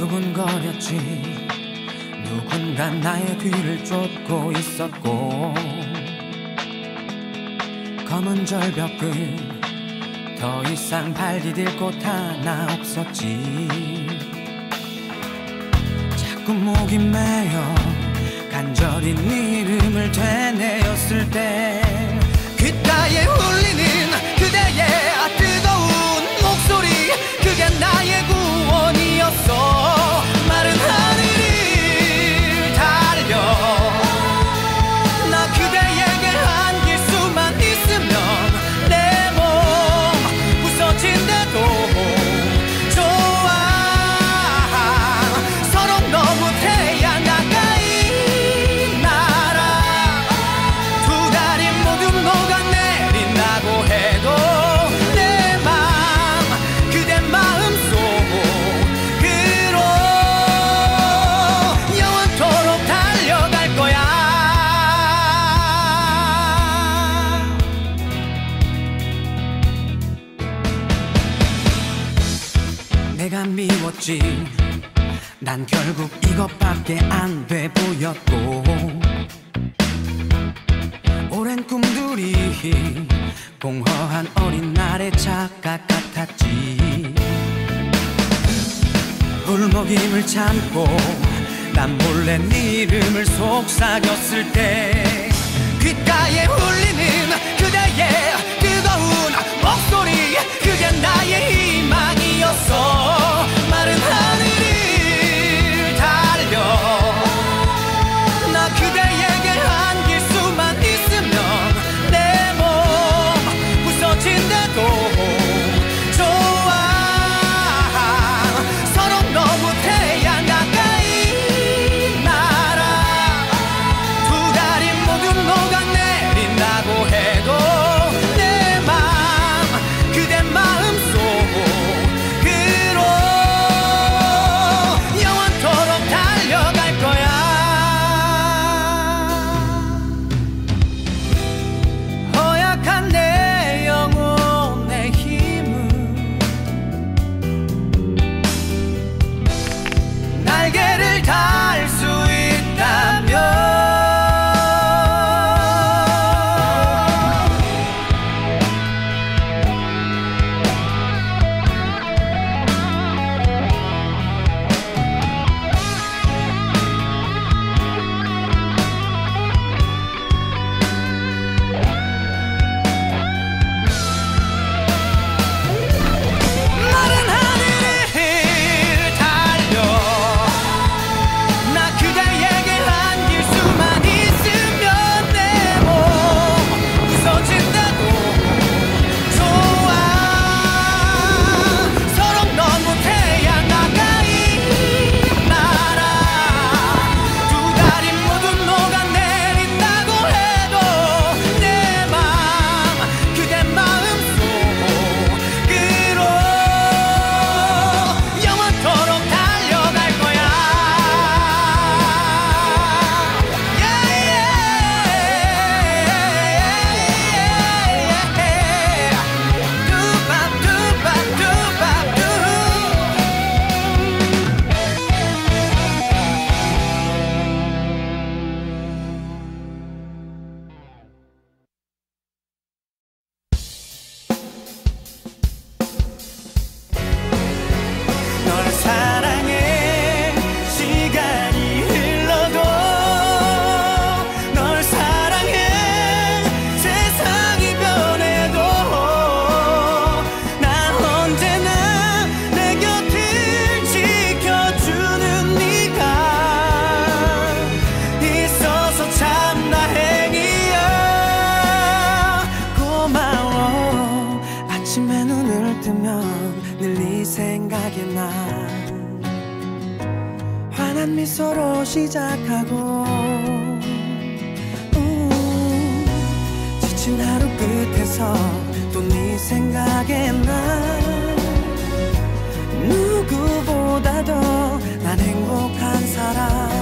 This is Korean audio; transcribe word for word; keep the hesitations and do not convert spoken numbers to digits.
두근거렸지. 누군가 나의 뒤를 쫓고 있었고, 검은 절벽 끝 더 이상 발 디딜 곳 하나 없었지. 자꾸 목이 메여 간절히 네 이름을 되뇌었을 때 귓가에 울리는 그대의 뜨거운 목소리, 그게 나의 구원이었어. 마른 하늘을 달려 나 그대에게 안길 수만 있으면 내 몸 부서진대도 좋아. 서로 너무 태양 가까이 날아 두 다리 모두 녹아내린다고 해도 내 맘 그대 마음속으로 영원토록 달려갈 거야. 내가 미웠지. 난 결국 이것밖에 안 돼 보였고, 오랜 꿈들이 공허한 어린 날의 착각 같았지. 울먹임을 참고 난 몰래 네 이름을 속삭였을 때 귓가에 울리는 그대의 뜨거운 목소리, 그게 나의 희망이었어. 마른 하늘을 달려 나 그대에게 안길 수만 있으면 내 몸 부서진대도 좋아. 서로 너무 태양 가까이 날아 두 다리 모두 녹아내린다고 해도 내 맘 그대 마음속으로 영원토록 달려갈 거야. 허약한 내 영혼의 힘은 날개를 달 수 있다면 마른 하늘을 달려 나 그대에게 안길 수만 있으면 내 몸 부서진다고 좋아. 서로 너무 태양 가까이 날아 두 다리 모두 녹아내린다고 해도 내 맘 그대 마음속으로 영원토록 달려갈 거야. 두밥 두밥 두밥 두. 널 사랑해 시간이 흘러도, 널 사랑해 세상이 변해도, 난 언제나 내 곁을 지켜주는 네가 있어서 참 다행이야. 고마워. 아침에 눈을 뜨면 늘 네 생각이 나. 환한 미소로 시작하고 우, 지친 하루 끝에서 또 네 생각에 나. 누구보다도 난 행복한 사람.